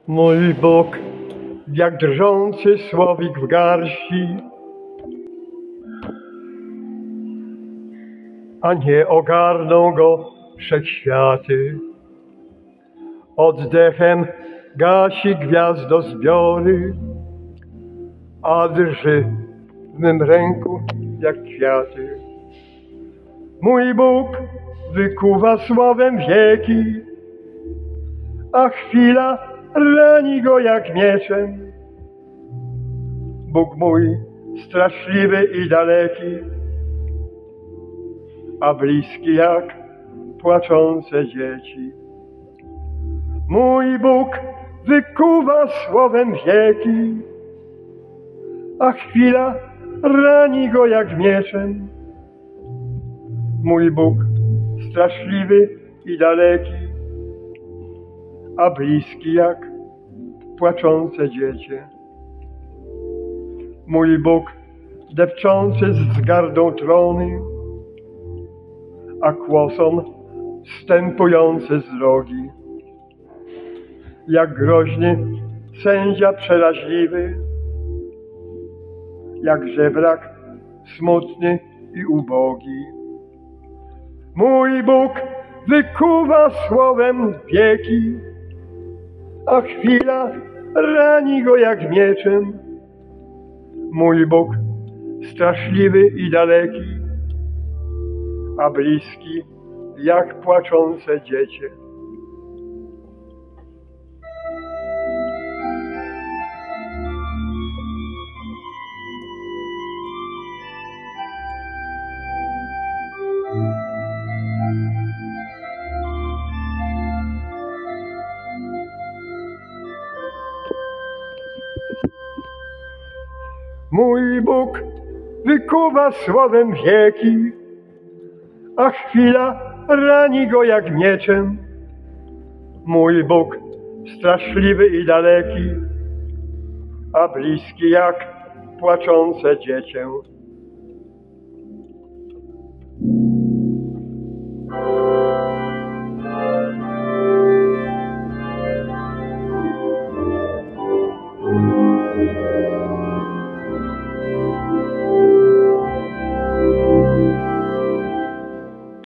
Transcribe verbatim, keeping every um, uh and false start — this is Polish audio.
Mój Bóg, jak drżący słowik w garści, a nie ogarną go wszechświaty. Oddechem gasi gwiazdozbiory, a drży w mym ręku jak kwiaty. Mój Bóg wykuwa słowem wieki, a chwila rani go jak mieczem. Bóg mój straszliwy i daleki, a bliski jak płaczące dzieci. Mój Bóg wykuwa słowem wieki, a chwila rani go jak mieczem. Mój Bóg straszliwy i daleki, a bliski jak płaczące dziecię. Mój Bóg depczący z gardą trony, a kłosom wstępujący z drogi. Jak groźny sędzia przeraźliwy, jak żebrak smutny i ubogi. Mój Bóg wykuwa słowem wieki, a chwila rani go jak mieczem. Mój Bóg straszliwy i daleki, a bliski jak płaczące dziecię. Mój Bóg wykuwa słowem wieki, a chwila rani go jak mieczem. Mój Bóg straszliwy i daleki, a bliski jak płaczące dziecię.